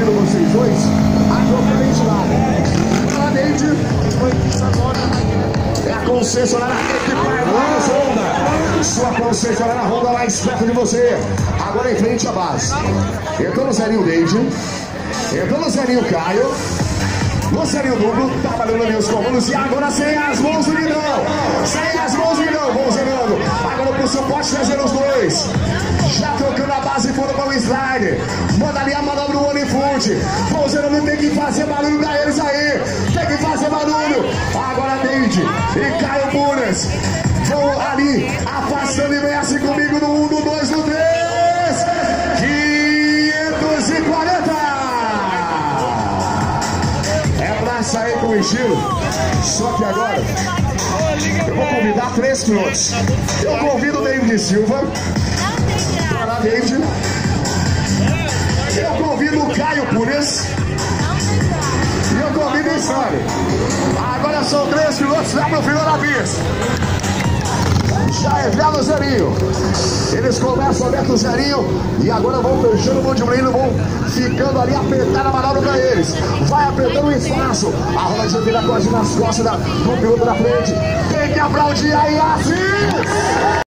convido vocês dois a trocarem de lado. A Neide é a concessionária Equipar lá no Honda. Sua concessionária Honda lá perto de você. Agora em frente à base. Entrou no Zerinho Neide. Entrou no Zerinho Caio. No Zerinho Duplo, trabalhando ali os comandos. E agora sem as mãos do Guidão. Sem as mãos do Guidão. Vamos zerando. Agora pro suporte trazendo os dois. Já trocando a base e foram para o slide. Manda ali a manobra do Unifood. Vão zerando, tem que fazer barulho pra eles aí. Tem que fazer barulho. Agora Neide e Caio Bunas vão ali afastando e vem assim comigo no 1, no 2, no 3. 540. Sair com o estilo, só que agora eu vou convidar 3 pilotos. Eu convido o David Silva para lá, David. Eu convido o Caio Punes e eu convido o Stanley. Agora são 3 pilotos lá pro final da pista. Já é velho Zerinho. Eles começam aberto o Zerinho e agora vão fechando o multiplino, vão ficando ali apertada a manobra pra eles. Vai apertando o espaço. A roda de vira quase nas costas do piloto da frente. Tem que aplaudir aí assim.